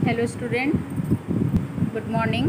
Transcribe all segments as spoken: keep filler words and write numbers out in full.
Hello student, good morning.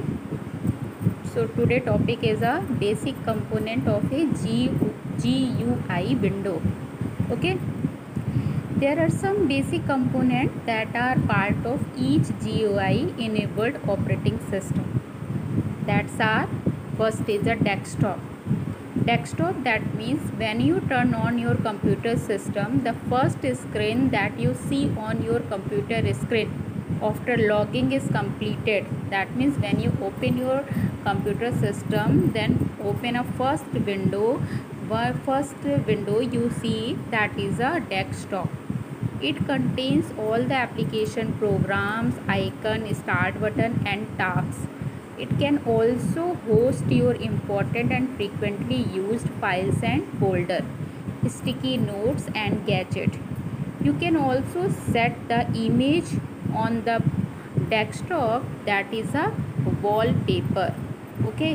So today topic is a basic component of a G GUI window. Okay, there are some basic components that are part of each G U I enabled operating system. That's our first is a desktop. Desktop, that means when you turn on your computer system, the first screen that you see on your computer screen after logging is completed. That means when you open your computer system, then open a first window. First window you see, that is a desktop. It contains all the application, programs, icon, start button and tasks. It can also host your important and frequently used files and folder, sticky notes and gadget. You can also set the image on the desktop, that is a wallpaper. Okay,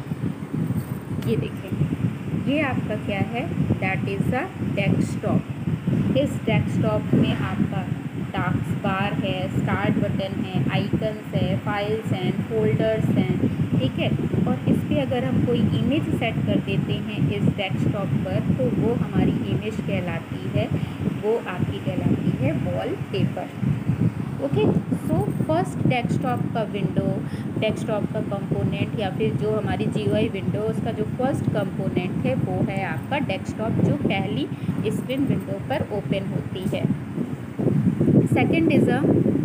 ये देखें, ये आपका क्या है, that is a desktop. इस desktop में आपका task bar है, स्टार्ट बटन है, आइकन्स है, फाइल्स हैं, फोल्डर्स हैं, ठीक है। और इस पर अगर हम कोई इमेज सेट कर देते हैं इस डेस्कटॉप पर, तो वो हमारी इमेज कहलाती है, वो आपकी कहलाती है wallpaper. Okay, so first desktop का विंडो, डेस्कटॉप का कंपोनेंट या फिर जो हमारी जीयूआई विंडो, उसका जो फर्स्ट कंपोनेंट है वो है आपका डेस्कटॉप, जो पहली स्क्रीन विंडो पर ओपन होती है। Second is a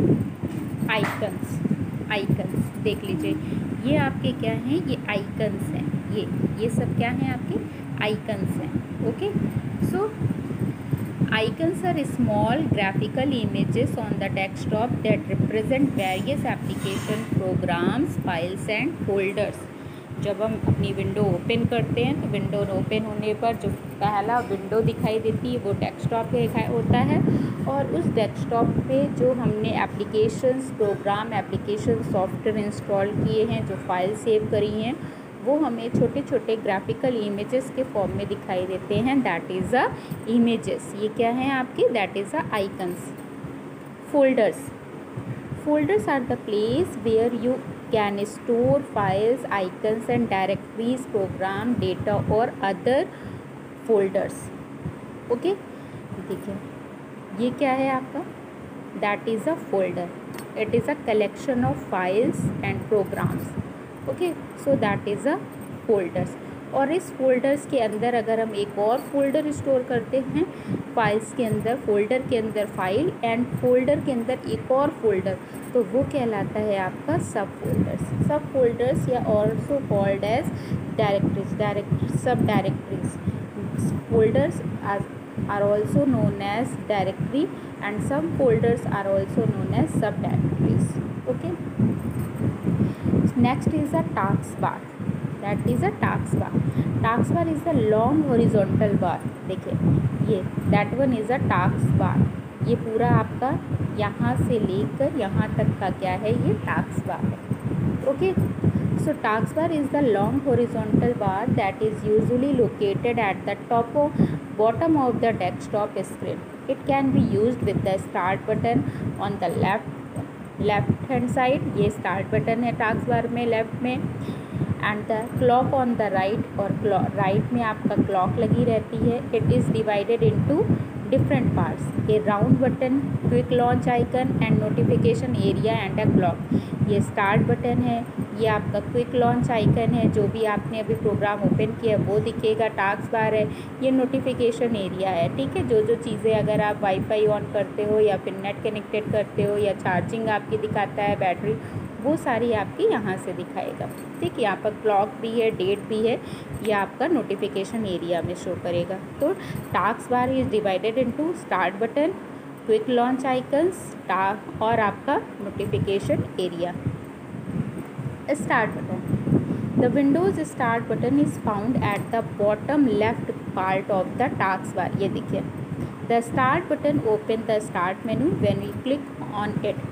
icons. Icons देख लीजिए, ये आपके क्या हैं, ये आइकन्स हैं, ये ये सब क्या हैं, आपके आइकन्स हैं। Okay, so icons are small graphical images on the desktop that represent various application, programs, files and folders. जब हम अपनी विंडो ओपन करते हैं तो विंडो ओपन होने पर जो पहला विंडो दिखाई देती है वो डेस्कटॉप पे होता है, और उस डेस्कटॉप पे जो हमने applications, program, application, software install किए हैं, जो फाइल सेव करी हैं, वो हमें छोटे छोटे ग्राफिकल इमेजेस के फॉर्म में दिखाई देते हैं, दैट इज़ अ इमेजेस। ये क्या हैं आपके, that is a icons. Folders. Folders are the place where you can store files, icons and directories, program, data और अदर फोल्डर्स। ओके, देखिए ये क्या है आपका, that is a folder. It is a collection of files and programs. Okay, so that is a folders. और इस folders के अंदर अगर हम एक और फोल्डर स्टोर करते हैं, फाइल्स के अंदर, फोल्डर के अंदर फाइल एंड फोल्डर के अंदर एक और फोल्डर, तो वो कहलाता है आपका सब फोल्डर्स। सब फोल्डर्स या also called as directories, direct sub directories. Folders are are also known as directory and sub folders are also known as sub directories. Okay, next is a task bar, that is a task bar. Task bar is the long horizontal bar. देखिए ये that one is a task bar. ये पूरा आपका यहाँ से लेकर यहाँ तक का क्या है, ये task bar है। Okay, so task bar is the long horizontal bar that is usually located at the top of bottom of the desktop screen. It can be used with the start button on the left left hand side, ये start button है task bar में left में, and the clock on the right, और right में आपका clock लगी रहती है। It is divided into different parts, a round button, quick launch icon and notification area and a clock. ये स्टार्ट बटन है, ये आपका क्विक लॉन्च आइकन है, जो भी आपने अभी प्रोग्राम ओपन किया वो दिखेगा। टास्क बार है, ये नोटिफिकेशन एरिया है, ठीक है। जो जो चीज़ें अगर आप वाईफाई ऑन करते हो या फिर नेट कनेक्टेड करते हो या चार्जिंग आपकी दिखाता है, बैटरी, वो सारी आपकी यहाँ से दिखाएगा, ठीक। यहाँ पर क्लॉक भी है, डेट भी है, ये आपका नोटिफिकेशन एरिया में शो करेगा। तो task bar is divided into start button, quick launch icons और आपका notification area. Start button, the Windows start button is found at the bottom left part of the task bar. ये देखिए, the start button open the start menu when we click on it.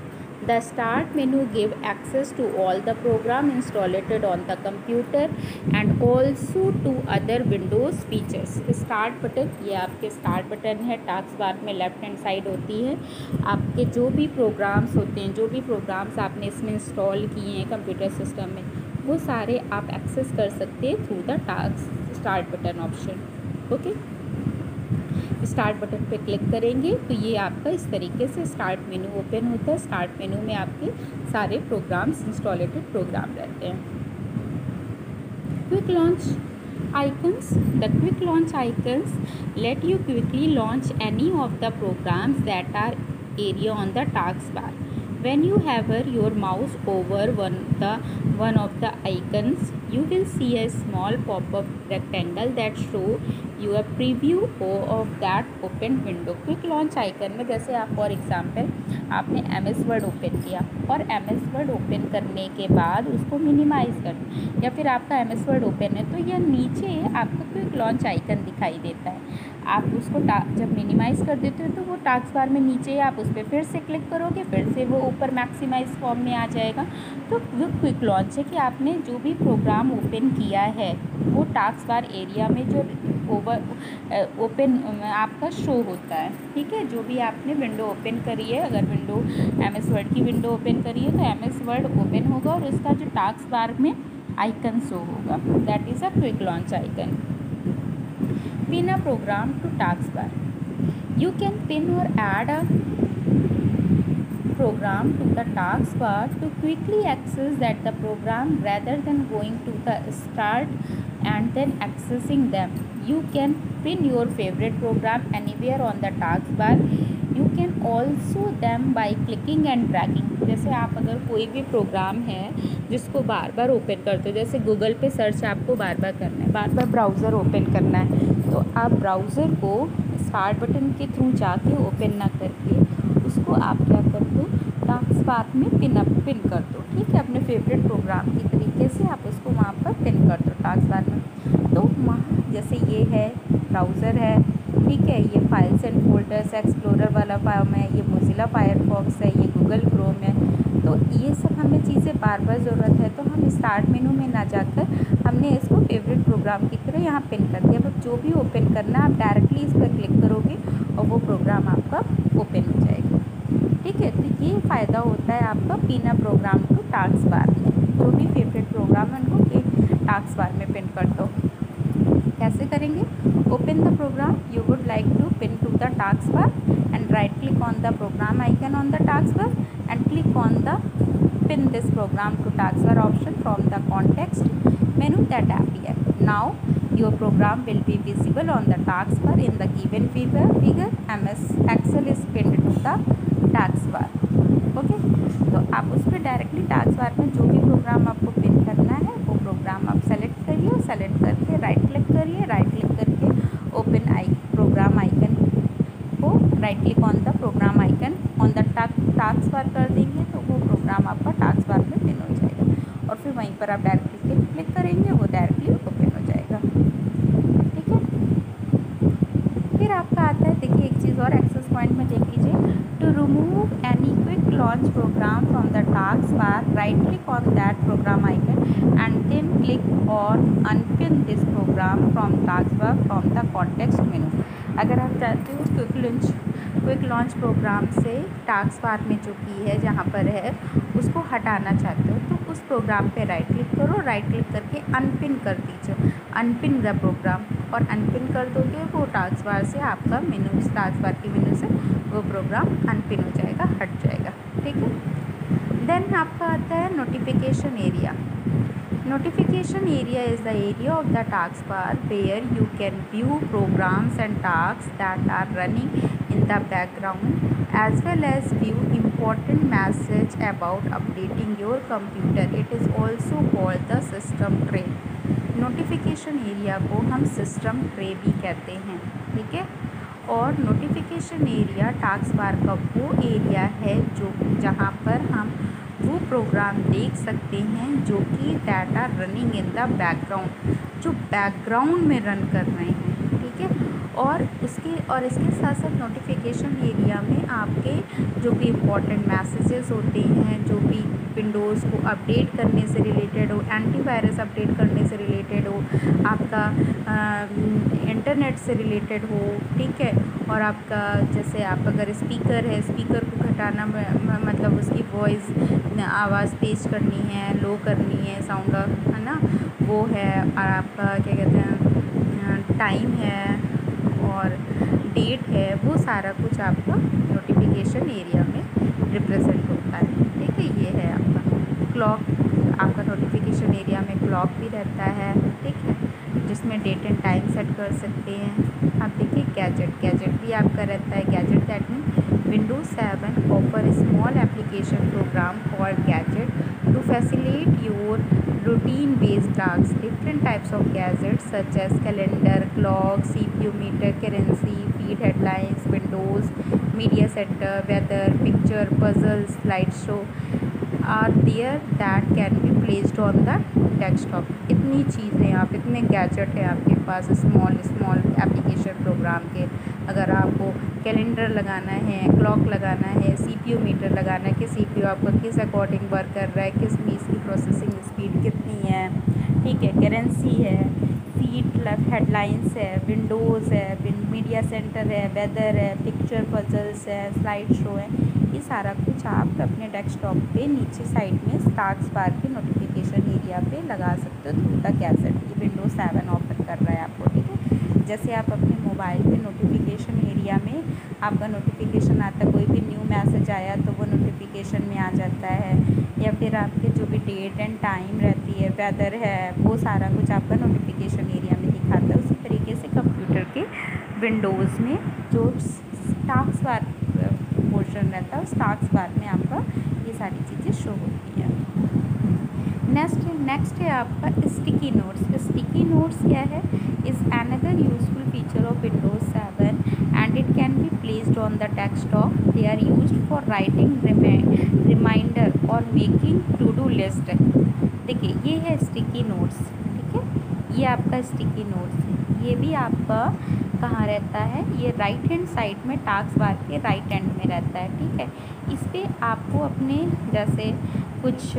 The start menu give access to all the program installed on the computer and also to other Windows features. Start button, ये आपके start button है, task bar में left hand side होती है। आपके जो भी programmes होते हैं, जो भी प्रोग्राम्स आपने इसमें इंस्टॉल किए हैं कंप्यूटर सिस्टम में, वो सारे आप एक्सेस कर सकते हैं through the task start button option. Okay, start button पे क्लिक करेंगे तो ये आपका इस तरीके से स्टार्ट मेनू ओपन होता है। स्टार्ट मेनू में आपके सारे प्रोग्राम्स इंस्टॉलेटेड प्रोग्राम रहते हैं। Quick launch icons, the quick launch icons let you quickly launch any of the programs that are area on the task bar. When you hover your mouse over one the one of the icons, you will see a small pop-up rectangle that show you a preview of that open window. Quick launch icon में जैसे आप for example आपने M S Word open किया और M S Word open करने के बाद उसको मिनिमाइज़ कर, या फिर आपका एम एस वर्ड ओपन है तो यह नीचे आपका क्विक लॉन्च आइकन दिखाई देता है। आप उसको जब मिनिमाइज़ कर देते हो तो वो टास्क बार में नीचे आप उस पर फिर से क्लिक करोगे, फिर से वो ऊपर मैक्सिमाइज फॉर्म में आ जाएगा। तो वो क्विक लॉन्च है कि आपने जो भी प्रोग्राम ओपन किया है वो टास्क बार एरिया में जो ओवर ओपन आपका शो होता है। ठीक है, जो भी आपने विंडो ओपन करी है, अगर विंडो एम एस वर्ड की विंडो ओपन करी है तो एम एस वर्ड ओपन होगा और उसका जो टास्क बार में आइकन शो होगा, that is a quick launch icon. Pin a program to taskbar. You can pin or add a program to the taskbar to quickly access that the program rather than going to the start and then accessing them. You can pin your favorite program anywhere on the taskbar. You can also them by clicking and dragging. जैसे आप अगर कोई भी programme है जिसको बार बार open करते हो, जैसे गूगल पे सर्च आपको बार बार करना है, बार बार ब्राउज़र ओपन करना है, तो आप ब्राउज़र को स्टार्ट बटन के थ्रू जाके ओपन ना करके उसको आप क्या कर दो, टास्क बार में पिन अप पिन कर दो। ठीक है, अपने फेवरेट प्रोग्राम की तरीके से आप उसको वहाँ पर पिन कर दो टास्क बार में। तो वहाँ जैसे ये है ब्राउज़र है, ठीक है, ये फाइल्स एंड फोल्डर्स एक्सप्लोरर वाला फॉर्म है, ये मोजिला फायरफॉक्स है, ये गूगल क्रोम है। तो ये सब हमें चीज़ें बार बार ज़रूरत है तो हम स्टार्ट मेनू में ना जाकर हमने इसको फेवरेट प्रोग्राम की तरह यहाँ पिन कर दिया। अब जो भी ओपन करना आप डायरेक्टली इस पर क्लिक करोगे और वो प्रोग्राम आपका ओपन हो जाएगा। ठीक है, तो ये फ़ायदा होता है आपका pin a program to task bar में। जो भी फेवरेट प्रोग्राम है उनको टास्क बार में पिन कर दो। कैसे करेंगे? Open the program you would like to pin to the task bar and right click on the program icon on the taskbar and click on the pin this program to taskbar option from the context menu that appear. Now your program will be visible on the taskbar in the given figure figure M S Excel is pinned to the taskbar. Okay, तो आप उस पर directly taskbar में जो भी programme आपको pin करना है वो प्रोग्राम आप सेलेक्ट करिए, सेलेक्ट करके राइट क्लिक करिए, राइट क्लिक करके ओपन आई प्रोग्राम आइकन को right click on the program icon on the task bar कर देंगे तो वो प्रोग्राम आपका टास्क बार में पिन हो जाएगा और फिर वहीं पर आप डायरेक्टली क्लिक करेंगे, वो डायरेक्टली ओपन हो जाएगा। ठीक है, फिर आपका आता है, देखिए एक चीज़ और एक्सेस पॉइंट में देख लीजिए, to remove any quick launch program from the task bar right click on that program icon and then click और unpin this program from task bar from the context menu. अगर आप चाहते हो quick launch quick launch program से task bar में जो की है जहाँ पर है उसको हटाना चाहते हो तो उस प्रोग्राम पे राइट क्लिक करो, राइट क्लिक करके अनपिन कर दीजिए, अनपिन द प्रोग्राम, और अनपिन कर दोगे वो टास्क बार से आपका मेनू टास्क बार की मेनू से वो प्रोग्राम अनपिन हो जाएगा, हट जाएगा। ठीक है, देन आपका आता है notification area. Notification area is the area of the taskbar where you can view programs and tasks that are running in the background as well as view important message about updating your computer. It is also called the system tray. Notification area को हम system tray भी कहते हैं। ठीक है, और notification area task bar का वो एरिया है जो जहाँ पर हम वो प्रोग्राम देख सकते हैं जो कि data running in the background, जो बैकग्राउंड में रन कर रहे हैं। ठीक है, और उसके और इसके साथ साथ नोटिफिकेशन एरिया में आपके जो भी इम्पोर्टेंट मैसेजेस होते हैं, जो भी विंडोज़ को अपडेट करने से रिलेटेड हो, एंटीवायरस अपडेट करने से रिलेटेड हो, आपका इंटरनेट से रिलेटेड हो, ठीक है। और आपका जैसे आप अगर स्पीकर है, स्पीकर को घटाना मतलब उसकी वॉइस आवाज़ तेज़ करनी है, लो करनी है, साउंड है ना, वो है। और आपका क्या कहते हैं टाइम है और डेट है, वो सारा कुछ आपका नोटिफिकेशन एरिया में रिप्रेजेंट होता है, ठीक है। ये है आपका क्लॉक, आपका नोटिफिकेशन एरिया में क्लॉक भी रहता है, ठीक है, जिसमें डेट एंड टाइम सेट कर सकते हैं आप। देखिए गैजेट, गैजेट भी आपका रहता है। Gadget that mean Windows seven offer small application program called gadget to facilitate your routine based tasks. Different types of gadgets such as calendar, clock, C P U meter, currency, feed headlines, windows, media center, weather, picture, puzzle, slideshow are there that can be placed on the desktop. इतनी चीज़ें आप, इतने gadget हैं आपके पास small small application program के। अगर आपको कैलेंडर लगाना है, क्लॉक लगाना है, सीपीयू मीटर लगाना है कि सीपीयू आपका किस अकॉर्डिंग वर्क कर रहा है, किस में इसकी प्रोसेसिंग स्पीड कितनी है, ठीक है, करेंसी है, फीड हेडलाइंस है, विंडोज़ है, मीडिया सेंटर है, वेदर है, पिक्चर पजल्स है, स्लाइड शो है, ये सारा कुछ आप अपने डेस्कटॉप पे नीचे साइड में स्टार्स बार के नोटिफिकेशन एरिया पे लगा सकते हो। तो उनका गैजेट ये विंडोज सेवन ऑफर कर रहा है आपको, ठीक है। जैसे आप अपने मोबाइल पे नोटिफिकेशन एरिया में आपका नोटिफिकेशन आता, कोई भी न्यू मैसेज आया तो वो नोटिफिकेशन में आ जाता है, या फिर आपके जो भी डेट एंड टाइम रहती है, वेदर है, वो सारा कुछ आपका नोटिफिकेशन एरिया में दिखाता है। उसी तरीके से कंप्यूटर के विंडोज़ में जो टास्क बार पोर्शन रहता है उस टास्क बार में आपका ये सारी चीज़ें शो होती है। नेक्स्ट नेक्स्ट है आपका स्टिकी नोट्स। स्टिकी नोट्स क्या है? Is another useful feature of Windows seven and it can be placed on the desktop. They are used for writing reminder और मेकिंग टू डू लिस्ट। देखिए ये है sticky notes, ठीक है, ये आपका स्टिकी नोट्स है। ये भी आपका कहाँ रहता है? ये राइट हैंड साइड में टास्क बार के राइट हैंड में रहता है, ठीक है। इस पर आपको अपने जैसे कुछ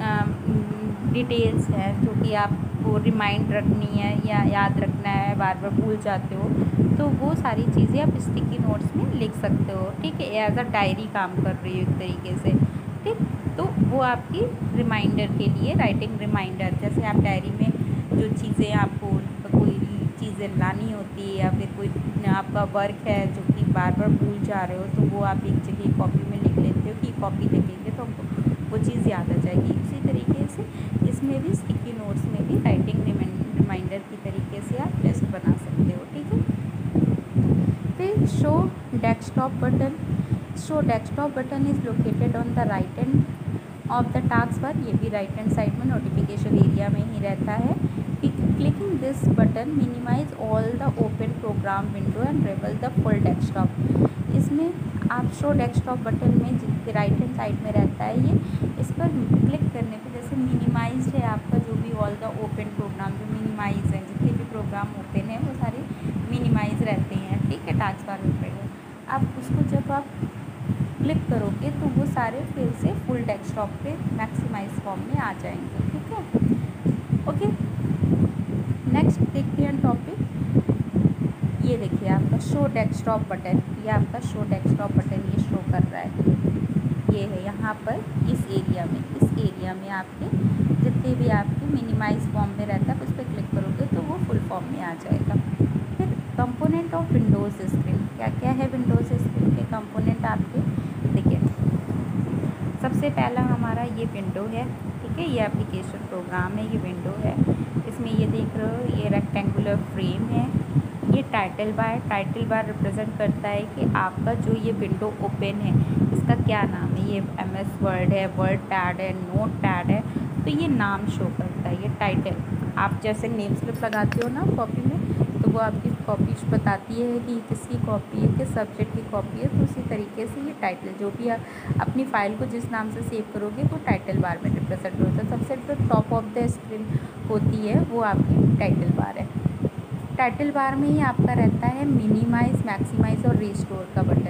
डिटेल्स हैं जो कि आपको रिमाइंड रखनी है या याद रखना है, बार बार भूल जाते हो, तो वो सारी चीज़ें आप स्टिकी नोट्स में लिख सकते हो, ठीक है। एज अ डायरी काम कर रही है एक तरीके से, ठीक। तो वो आपकी रिमाइंडर के लिए, राइटिंग रिमाइंडर, जैसे आप डायरी में जो चीज़ें आपको कोई चीज़ें लानी होती है या फिर कोई आपका वर्क है जो कि बार बार भूल जा रहे हो, तो वो आप एक जगह कॉपी में लिख लेते हो कि कॉपी लिखेंगे तो हमको वो चीज़ याद आ जाएगी। उसी तरीके से इसमें भी स्टिकी नोट्स में भी राइटिंग रिमाइंडर की तरीके से आप लिस्ट बना सकते हो, ठीक है। फिर show desktop button. Show desktop button is located on the right hand of the task bar. ये भी राइट हैंड साइड में नोटिफिकेशन एरिया में ही रहता है। Clicking this button minimise all the open program window and रेबल the full desktop. इसमें आप शो डेस्कटॉप बटन में जिसके राइट हैंड साइड में रहता है, ये इस पर क्लिक करने पे जैसे मिनिमाइज है आपका जो भी ऑल द ओपन प्रोग्राम, जो मिनिमाइज है, जितने भी प्रोग्राम ओपन है वो सारे मिनिमाइज रहते हैं, ठीक है, टास्क बार में। आप उसको जब आप क्लिक करोगे तो वो सारे फिर से फुल डेस्कटॉप पे मैक्सिमाइज फॉर्म में आ जाएंगे, ठीक है। ओके, नेक्स्ट देखते हैं टॉपिक। ये देखिए आपका शो डेस्कटॉप बटन, ये आपका शो डेस्कटॉप बटन ये शो कर रहा है, ये है यहाँ पर इस एरिया में। इस एरिया में आपके जितने भी आपके मिनिमाइज फॉर्म में रहता है उस पर क्लिक करोगे तो वो फुल फॉर्म में आ जाएगा। फिर कंपोनेंट ऑफ विंडोज़ स्क्रीन, क्या क्या है विंडोज़ स्क्रीन के कंपोनेंट आपके? देखिए सबसे पहला हमारा ये विंडो है, ठीक है, ये एप्लीकेशन प्रोग्राम है, ये विंडो है। इसमें ये देख रहे हो ये रेक्टेंगुलर फ्रेम है। ये title bar, title bar represent करता है कि आपका जो ये विंडो ओपन है इसका क्या नाम है। ये एम एस वर्ड है, वर्ड पैड है, नोट पैड है, तो ये नाम शो करता है, ये टाइटल। आप जैसे नेम स्लिप लगाते हो ना कॉपी में, तो वो आपकी कॉपी बताती है कि किसकी कॉपी है, किस सब्जेक्ट की कॉपी है। तो उसी तरीके से ये टाइटल, जो भी आप अपनी फ़ाइल को जिस नाम से सेव करोगे वो टाइटल बार में रिप्रेजेंट होता है। सबसे जो टॉप ऑफ द स्क्रीन होती है वो आपकी टाइटल बार है। टाइटल बार में ही आपका रहता है मिनिमाइज, मैक्सिमाइज और रिस्टोर का बटन।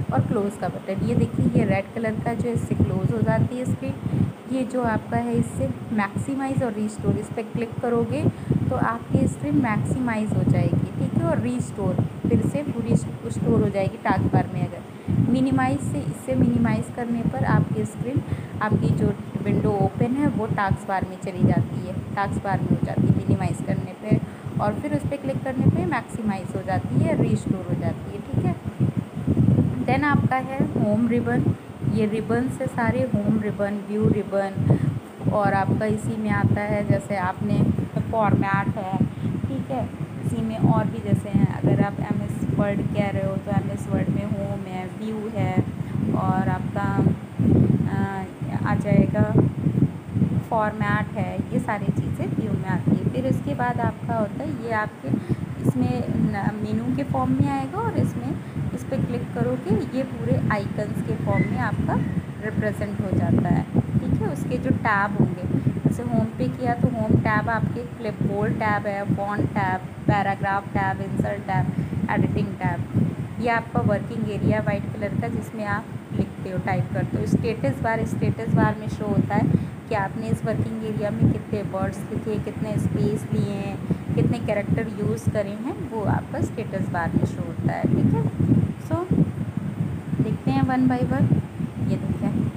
और क्लोज़ का बटन। ये देखिए ये रेड कलर का जो है इससे क्लोज़ हो जाती है स्क्रीन। ये जो आपका है इससे मैक्सिमाइज़ और रीस्टोर, इस पर क्लिक करोगे तो आपकी स्क्रीन मैक्सिमाइज़ हो जाएगी, ठीक है, और रीस्टोर फिर से पूरी स्टोर हो जाएगी टास्क बार में। अगर मिनिमाइज़ से इससे मिनिमाइज़ करने पर आपकी स्क्रीन, आपकी जो विंडो ओपन है वो टास्क बार में चली जाती है, टास्क बार में हो जाती है मिनिमाइज़ करने पे, और फिर उस पर क्लिक करने पे मैक्सिमाइज़ हो जाती है, रीस्टोर हो जाती है, ठीक है। देन आपका है होम रिबन। ये रिबन से सारे होम रिबन, व्यू रिबन, और आपका इसी में आता है जैसे आपने फॉर्मेट है, ठीक है, इसी में और भी जैसे हैं। अगर आप एम एस वर्ड कह रहे हो तो एम एस वर्ड में होम है, व्यू है, और आपका आ, आ जाएगा फॉर्मेट है। ये सारी चीज़ें व्यू में आती है। फिर उसके बाद आपका होता है ये आपके इसमें मेनू के फॉर्म में आएगा, और इसमें इस पर क्लिक करोगे ये पूरे आइकन्स के फॉर्म में आपका रिप्रेजेंट हो जाता है, ठीक है। उसके जो टैब होंगे, जैसे होम पे किया तो होम टैब आपके क्लिपबोर्ड टैब है, font tab, paragraph tab, insert tab, editing tab. ये आपका वर्किंग एरिया वाइट कलर का जिसमें आप लिखते हो, टाइप करते हो। स्टेटस बार, स्टेटस बार में शो होता है कि आपने इस वर्किंग एरिया में कितने वर्ड्स लिखे, कितने स्पेस लिए हैं, कितने कैरेक्टर यूज़ करे हैं, वो आपका स्टेटस बार में शो होता है, ठीक है। सो so, देखते हैं वन बाय वन। ये देखते हैं,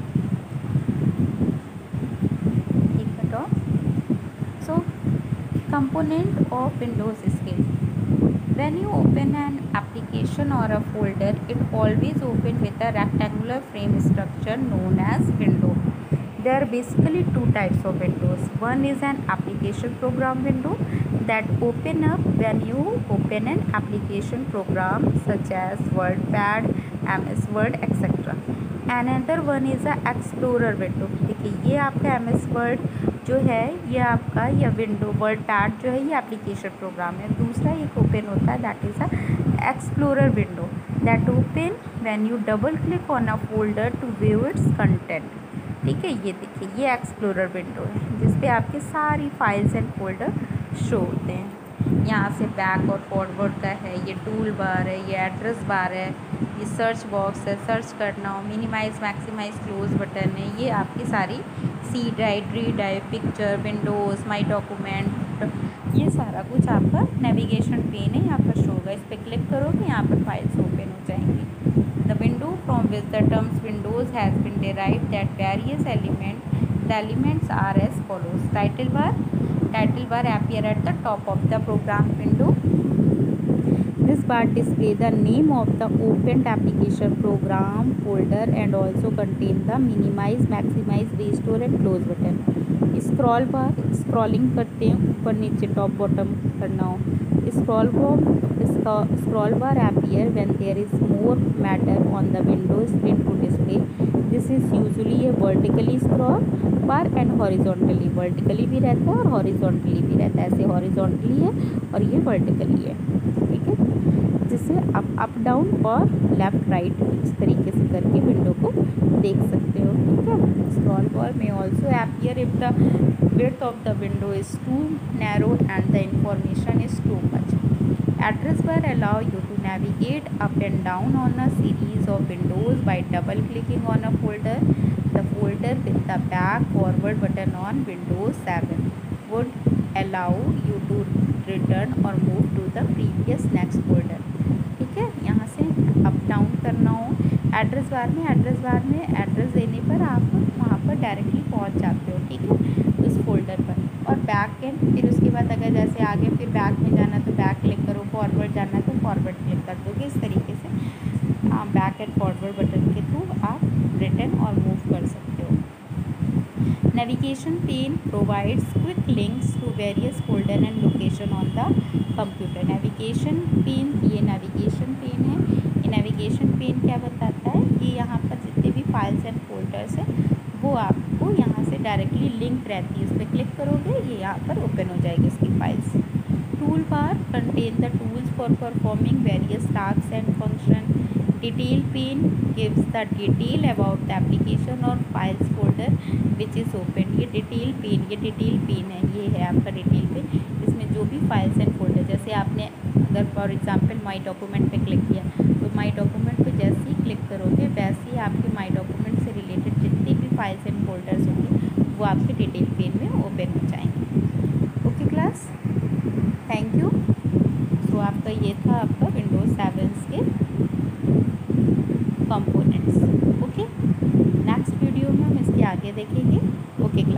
एक मिनट और। So component of Windows screen. When you open an application or a folder, it always open with a rectangular frame structure known as window. There are basically two types of windows. One is an application program window that open up when you open an application program such as WordPad, M S Word, et cetera. Another one is a explorer window. देखिए ये आपका M S Word जो है ये आपका या window word pad जो है ये एप्लीकेशन प्रोग्राम है। दूसरा एक ओपन होता है that is a explorer window that open when you double click on a folder to view its content, ठीक है। ये देखिए ये एक्सप्लोरर विंडो है जिस पे आपके सारी फाइल्स एंड फोल्डर शो होते हैं। यहाँ से बैक और फॉरवर्ड का है, ये टूल बार है, ये एड्रेस बार है, ये सर्च बॉक्स है, सर्च करना हो, मिनिमाइज मैक्सिमाइज क्लोज बटन है। ये आपकी सारी सी ड्राइव, री drive, picture, Windows, my document, ये सारा कुछ आपका नेविगेशन पेन है, यहाँ पर शो होगा। इस पर क्लिक करोगे यहाँ पर फाइल्स ओपन हो जाएंगी। The window from which the terms Windows has been derived that various element the elements are as follows. Title bar, title bar appear at the top of the program window. This bar display the name of the opened application program folder and also contain the minimize, maximize, restore and close button. Scroll bar, scrolling करते हैं ऊपर नीचे top bottom करना हो। Scroll bar, scroll bar appear when there is more matter on the window screen to display. This is usually a vertically scroll bar and horizontally, vertically भी रहता है और horizontally भी रहता है। ऐसे horizontally है और ये vertically है, ठीक है, जिससे आप अप डाउन और लेफ़्ट राइट इस तरीके से करके विंडो को देख सकते हो, ठीक है। स्क्रॉल बार में also appear if the width of the window is too narrow and the information is too much. Address bar allow you to navigate up and down on a series of windows by double clicking on a folder. The folder with the back forward button on Windows seven would allow you to return or move to the previous next folder, ठीक है। यहाँ से up down करना हो address bar में, address bar में address देने पर आप वहाँ पर डायरेक्टली पहुँच जाते हो, ठीक है, उस फोल्डर पर। और बैक एंड, फिर उसके बाद अगर जैसे आगे फिर बैक में जाना तो बैक क्लिक करो, फॉरवर्ड जाना तो फॉरवर्ड क्लिक कर दोगे। इस तरीके से बैक एंड फॉरवर्ड बटन के थ्रू आप रिटर्न और मूव कर सकते हो। Navigation pane provides quick links to various folder and location on the computer. Navigation pane, ये नेविगेशन पेन है। ये नेविगेशन पेन क्या बताता है कि यहाँ पर जितने भी फाइल्स एंड फोल्डर्स हैं वो आपको यहाँ से डायरेक्टली लिंक रहती है। उस पर क्लिक करोगे ये यहाँ पर ओपन हो जाएगी उसकी files. Tool bar contain the tools for performing various task and function. Detail pane gives the detail about the application और files folder which is open. ये डिटेल पेन, ये डिटेल पेन है, ये है आपका डिटेल पेन। इसमें जो भी फाइल्स एंड फोल्डर, जैसे आपने अगर फॉर एग्जांपल माई डॉक्यूमेंट पे क्लिक किया तो माई डॉक्यूमेंट पे जैसे ही क्लिक करोगे वैसे ही आपके माई डॉक्यूमेंट से रिलेटेड जितनी भी फाइल्स एंड फोल्डर्स होंगे वो आपके डिटेल पेन में ओपन हो जाएंगे। Okay class, thank you. तो आपका ये था आपका विंडोज़ सेवन के कंपोनेंट्स। ओके, नेक्स्ट वीडियो में हम इसके आगे देखेंगे। ओके।